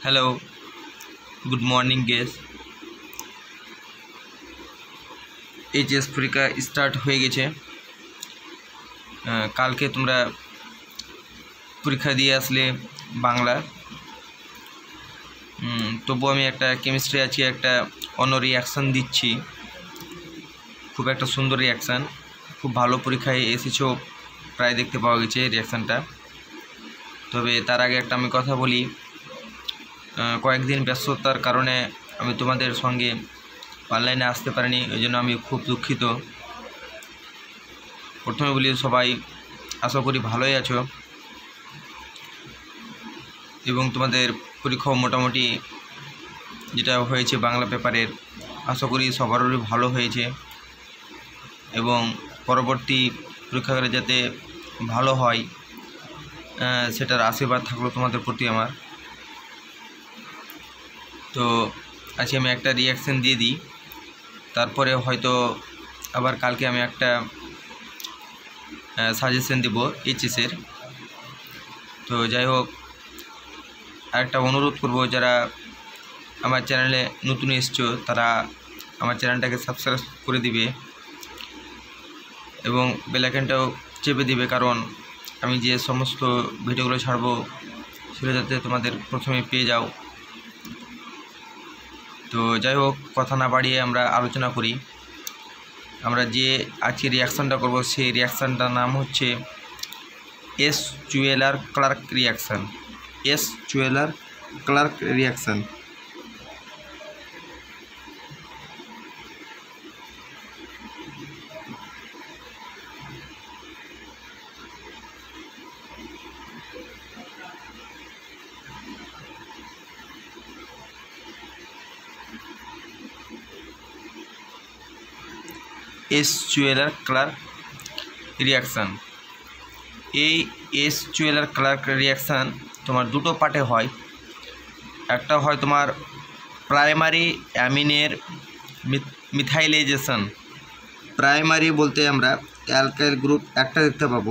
Hello, good morning guys. HS পরীক্ষা start হয়ে গেছে। কালকে তোমরা পরীক্ষা দিয়ে আসলে বাংলা। তবু আমি একটা কেমিস্ট্রি আজকে একটা অন্য রিয়াকশান দিচ্ছি, খুব একটা সুন্দর রিয়াকশান, খুব ভালো পরীক্ষায় এসেছো প্রায় দেখতে পাওয়া গেছে রিয়াকশানটা। তবে তার আগে একটা আমি কথা বলি, কয়েকদিন ব্যস্ততার কারণে আমি তোমাদের সঙ্গে অনলাইনে আসতে পারিনি, ওই জন্য আমি খুব দুঃখিত। প্রথমে বলি সবাই আশা করি ভালোই আছো এবং তোমাদের পরীক্ষাও মোটামুটি যেটা হয়েছে বাংলা পেপারের আশা করি সবারই ভালো হয়েছে এবং পরবর্তী পরীক্ষাগারে যাতে ভালো হয় সেটার আশীর্বাদ থাকলো তোমাদের প্রতি আমার। তো আজকে আমি একটা রিয়াকশান দিয়ে দিই, তারপরে হয়তো আবার কালকে আমি একটা সাজেশন দেব এইচএসের। তো যাই হোক, আরেকটা অনুরোধ করব, যারা আমার চ্যানেলে নতুন এসছো তারা আমার চ্যানেলটাকে সাবস্ক্রাইব করে দিবে এবং বেল আইকনটাও চেপে দিবে, কারণ আমি যে সমস্ত ভিডিওগুলো ছাড়বো সেটা যাতে তোমাদের প্রথমে পেয়ে যাও। তো যাই হোক, কথা না বাড়িয়ে আমরা আলোচনা করি। আমরা যে আজকে রিয়াকশানটা করব সেই রিয়াকশানটার নাম হচ্ছে Eschweiler Clarke reaction. Eschweiler Clarke reaction. Eschweiler Clarke reaction. এই এস জুয়েলার ক্লার্ক রিয়াকশান তোমার দুটো পার্টে হয়। একটা হয় তোমার প্রাইমারি অ্যামিনের মিথাইলাইজেশন। প্রাইমারি বলতে আমরা অ্যালকাইল গ্রুপ একটা দেখতে পাবো,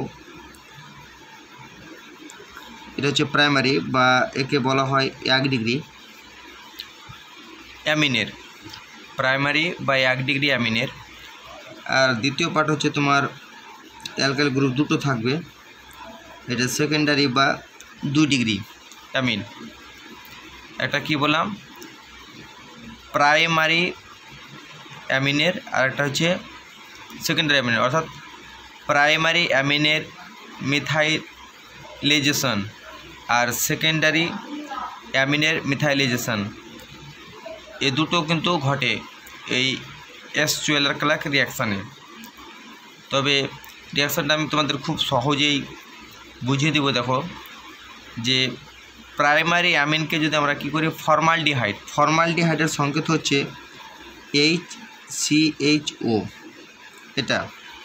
এটা হচ্ছে প্রাইমারি বা একে বলা হয় 1 ডিগ্রি অ্যামিনের, প্রাইমারি বা 1 ডিগ্রি অ্যামিনের। আর দ্বিতীয় পার্ট হচ্ছে তোমার অ্যালকাইল গ্রুপ দুটো থাকবে, এটা সেকেন্ডারি বা 2 ডিগ্রি অ্যামিন। একটা কি বললাম, প্রাইমারি অ্যামিনের, আর একটা হচ্ছে সেকেন্ডারি অ্যামিনের, অর্থাৎ প্রাইমারি অ্যামিনের মিথাইলাইজেশন আর সেকেন্ডারি অ্যামিনের মিথাইলাইজেশন, এ দুটো কিন্তু ঘটে এই এস জুয়েলার ক্লার্ক রিয়াকশানে। তবে রিয়াকশানটা আমি তোমাদের খুব সহজেই বুঝিয়ে দেবো। দেখো যে প্রাইমারি অ্যামিনকে যদি আমরা কী করি, ফর্মালডিহাইড, ফর্মালডিহাইডের সংকেত হচ্ছে HCHO। এটা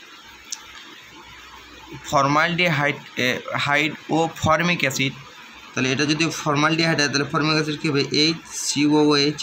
ফর্মালডিহাইড হাইড ও ফর্মিক অ্যাসিড, তাহলে এটা যদি ফর্মালডিহাইড হয় তাহলে ফর্মিক অ্যাসিড কী হবে, HCOOH।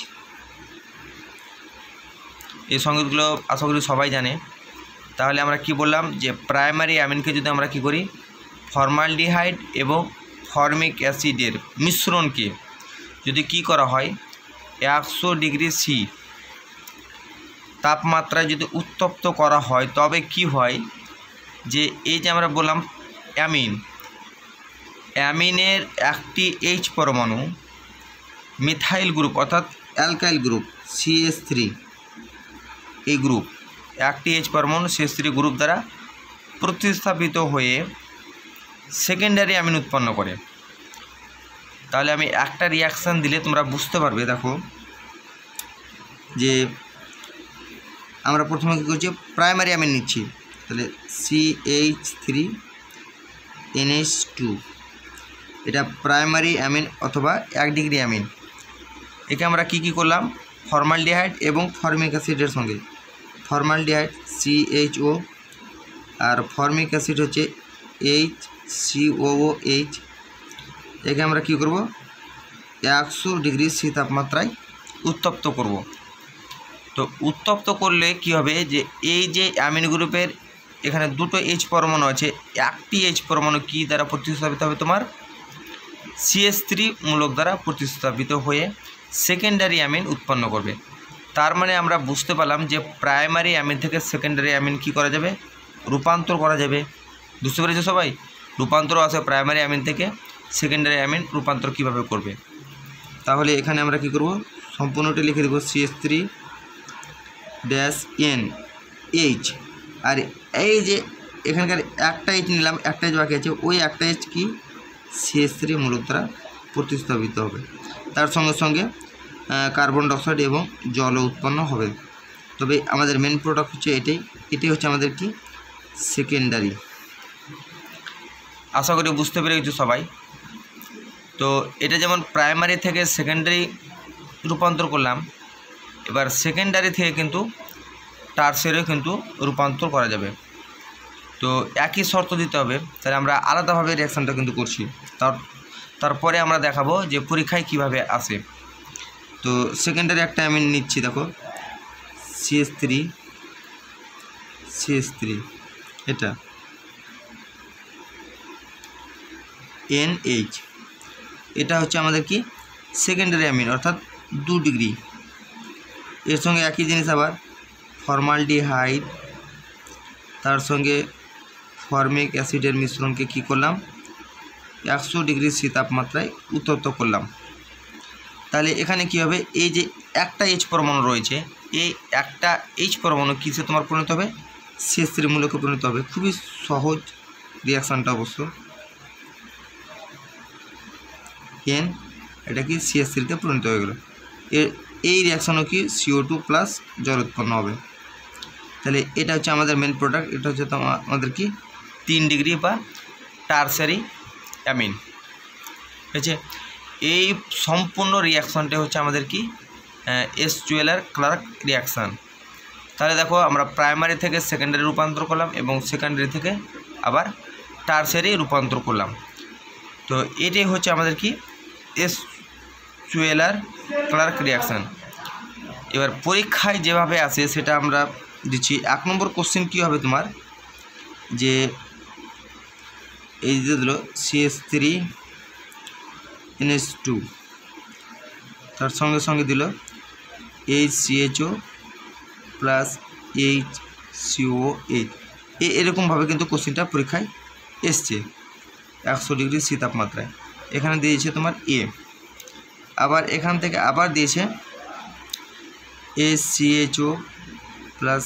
এই সংকেতগুলো আশা করি সবাই জানে। তাহলে আমরা কি বললাম, যে প্রাইমারি অ্যামিনকে যদি আমরা কি করি, ফর্মালডিহাইড এবং ফর্মিক অ্যাসিডের মিশ্রণকে যদি কি করা হয়, 100 ডিগ্রি সি তাপমাত্রায় যদি উত্তপ্ত করা হয়, তবে কি হয়, যে এই যে আমরা বললাম অ্যামিন, অ্যামিনের একটি H পরমাণু মিথাইল গ্রুপ অর্থাৎ অ্যালকাইল গ্রুপ CH3, এই গ্রুপ একটি H পরমাণু CH3 গ্রুপ দ্বারা প্রতিস্থাপিত হয়ে সেকেন্ডারি অ্যামিন উৎপন্ন করে। তাহলে আমি একটা রিয়াকশান দিলে তোমরা বুঝতে পারবে। দেখো যে আমরা প্রথমে কী করছি, প্রাইমারি অ্যামিন নিচ্ছি, তাহলে CH3NH2, এটা প্রাইমারি অ্যামিন অথবা 1 ডিগ্রি অ্যামিন। একে আমরা কি কি করলাম, ফর্মালডিহাইড এবং ফর্মিক অ্যাসিডের সঙ্গে, ফর্মালডিহাইড CHO আর ফর্মিক অ্যাসিড হচ্ছে HCOOH, একে আমরা কি করব, 100 ডিগ্রি সি তাপমাত্রায় উত্তপ্ত করব। তো উত্তপ্ত করলে কি হবে, যে এই যে অ্যামিন গ্রুপের এখানে দুটো H পরমাণু আছে, একটি H পরমাণু কি দ্বারা প্রতিস্থাপিত হবে, তোমার CH3 মূলক দ্বারা প্রতিস্থাপিত হয়ে সেকেন্ডারি অ্যামিন উৎপন্ন করবে। তার মানে আমরা বুঝতে পারলাম যে প্রাইমারি অ্যামিন থেকে সেকেন্ডারি অ্যামিন কি করা যাবে, রূপান্তর করা যাবে। বুঝতে পেরেছো সবাই? রূপান্তর আছে প্রাইমারি অ্যামিন থেকে সেকেন্ডারি অ্যামিন রূপান্তর কিভাবে করবে। তাহলে এখানে আমরা কি করব, সম্পূর্ণটি লিখে দেব CH3-NH। আর এই যে এখানকার একটা H নিলাম, একটা H বাকি আছে, ওই একটা H কি CH3 মূলক দ্বারা প্রতিস্থাপিত হবে। তার সঙ্গে সঙ্গে কার্বন ডাইঅক্সাইড এবং জলও উৎপন্ন হবে। তবে আমাদের মেন প্রোডাক্ট হচ্ছে এটাই হচ্ছে আমাদের কি সেকেন্ডারি। আশা করি বুঝতে পেরে গেছো সবাই। তো এটা যেমন প্রাইমারি থেকে সেকেন্ডারি রূপান্তর করলাম, এবার সেকেন্ডারি থেকে কিন্তু টারসিয়ারিও কিন্তু রূপান্তর করা যাবে। তো একই শর্ত দিতে হবে, তাহলে আমরা আলাদাভাবে রিঅ্যাকশানটা কিন্তু করছি। তারপরে আমরা দেখাবো যে পরীক্ষায় কিভাবে আসে। তো সেকেন্ডারি একটা অ্যামিন নিচ্ছি, দেখো CH3 এটা NH, এটা হচ্ছে আমাদের কি সেকেন্ডারি অ্যামিন অর্থাৎ 2 ডিগ্রি। এর সঙ্গে একই জিনিস আবার ফর্মালডিহাইড, তার সঙ্গে ফর্মিক অ্যাসিডের মিশ্রণকে কি করলাম 100 ডিগ্রি সি তাপমাত্রায় উত্তপ্ত করলাম। তাহলে এখানে কি হবে, এই যে একটা H পরমাণু রয়েছে, এই একটা H পরমাণু কিসে তোমার পরিণত হবে, CH3 মূলকে পরিণত হবে। খুবই সহজ রিঅ্যাকশানটা অবশ্য। এটা কি CH3-তে পরিণত হয়ে গেল। এই রিঅ্যাকশানও কি CO2 প্লাস জল উৎপন্ন হবে। তাহলে এটা হচ্ছে আমাদের মেন প্রোডাক্ট। এটা হচ্ছে আমাদের কি 3 ডিগ্রি বা টারসিয়ারি অ্যামিন। ঠিক আছে, এই সম্পূর্ণ রিঅ্যাকশানটা হচ্ছে আমাদের কি H2L-ক্লার্ক রিঅ্যাকশান। তাহলে দেখো আমরা প্রাইমারি থেকে সেকেন্ডারি রূপান্তর করলাম এবং সেকেন্ডারি থেকে আবার টারসিয়ারি রূপান্তর করলাম। তো এটাই হচ্ছে আমাদের কি H2L-ক্লার্ক রিঅ্যাকশান। এবার পরীক্ষায় যেভাবে আসে সেটা আমরা দিচ্ছি। 1 নম্বর কোশ্চেন কী হবে তোমার, যে এই যে দিল CH3NH2, তার সঙ্গে সঙ্গে দিল HCHO প্লাস HCOH। এরকমভাবে কিন্তু কোশ্চেনটা পরীক্ষায় এসছে 100 ডিগ্রি সি তাপমাত্রায়। এখানে দিয়েছে তোমার A, আবার এখান থেকে আবার দিয়েছে HCHO plus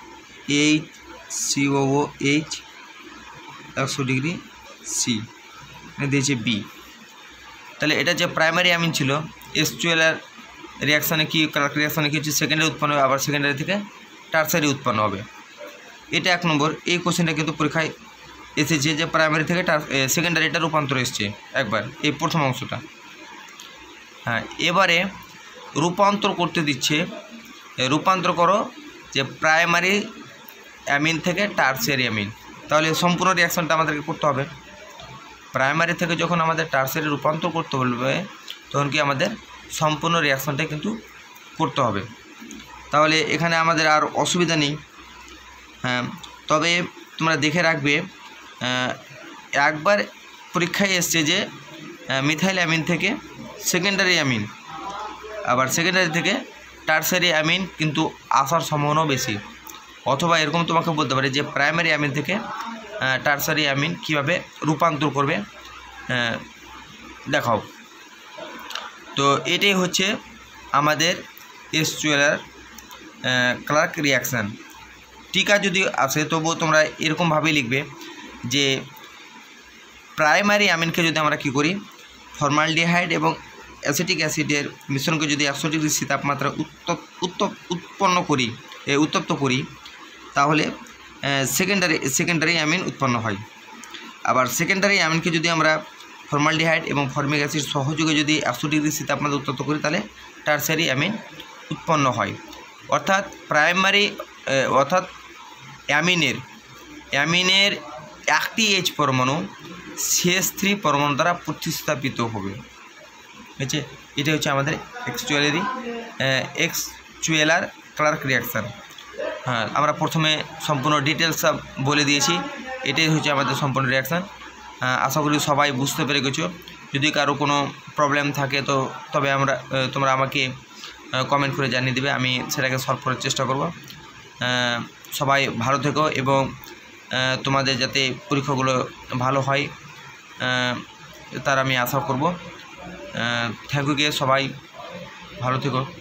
HCOOH 100 degree C, দিয়েছে B। তাহলে এটা যে প্রাইমারি অ্যামিন ছিল H2L রিঅ্যাকশানে কি ক্লার্ক রিঅ্যাকশানে কি হচ্ছে সেকেন্ডারি উৎপন্ন হবে, আবার সেকেন্ডারি থেকে টারসিয়ারি উৎপন্ন হবে। এটা 1 নম্বর। এই কোশ্চেনটা কিন্তু পরীক্ষায় এসেছে যে প্রাইমারি থেকে সেকেন্ডারিটা রূপান্তর এসছে একবার, এই প্রথম অংশটা। হ্যাঁ, এবারে রূপান্তর করতে দিচ্ছে, রূপান্তর করো যে প্রাইমারি অ্যামিন থেকে টারসিয়ারি অ্যামিন। তাহলে সম্পূর্ণ রিঅ্যাকশানটা আমাদেরকে করতে হবে। প্রাইমারি থেকে যখন আমাদের টারসিয়ারি রূপান্তর করতে বলবে তখন কি আমাদের সম্পূর্ণ রিঅ্যাকশানটা কিন্তু করতে হবে। তাহলে এখানে আমাদের আর অসুবিধা নেই। হ্যাঁ, তবে তোমরা দেখে রাখবে, একবার পরীক্ষায় এসছে যে মিথাইল অ্যামিন থেকে সেকেন্ডারি অ্যামিন, আবার সেকেন্ডারি থেকে টারসিয়ারি অ্যামিন কিন্তু আসার সম্ভাবনাও বেশি। অথবা এরকম তোমাকে বলতে পারে যে প্রাইমারি অ্যামিন থেকে টারসিয়ারি অ্যামিন কীভাবে রূপান্তর করবে দেখাও। তো এটাই হচ্ছে আমাদের H2L-ক্লার্ক রিঅ্যাকশান। টিকা যদি আসে তবুও তোমরা এরকমভাবেই লিখবে যে প্রাইমারি অ্যামিনকে যদি আমরা কী করি, ফর্মালডিহাইড এবং অ্যাসিটিক অ্যাসিডের মিশ্রণকে যদি 100 ডিগ্রি সি তাপমাত্রা উত্তপ্ত করি তাহলে সেকেন্ডারি অ্যামিন উৎপন্ন হয়। আবার সেকেন্ডারি অ্যামিনকে যদি আমরা ফর্মালডিহাইড এবং ফর্মিক অ্যাসিড সহযোগে যদি 100 ডিগ্রি সি তাপমাত্রা উত্তপ্ত করি তাহলে টারসিয়ারি অ্যামিন উৎপন্ন হয়। অর্থাৎ অ্যামিনের একটি H পরমাণু CH3 পরমাণু দ্বারা প্রতিস্থাপিত হবে। ঠিক আছে, এটা হচ্ছে আমাদের H2L-ক্লার্ক রিঅ্যাকশান। হ্যাঁ, আমরা প্রথমে সম্পূর্ণ ডিটেলস বলে দিয়েছি। এটাই হচ্ছে আমাদের সম্পূর্ণ রিঅ্যাকশান। আশা করি সবাই বুঝতে পেরে গেছো। যদি কারো কোনো প্রবলেম থাকে তো তোমরা আমাকে কমেন্ট করে জানিয়ে দেবে, আমি সেটাকে সলভ করার চেষ্টা করব। সবাই ভালো থেকো এবং তোমাদের যাতে পরীক্ষাগুলো ভালো হয় তার আমি আশা করব। থ্যাংক ইউ, সবাই ভালো থেকো।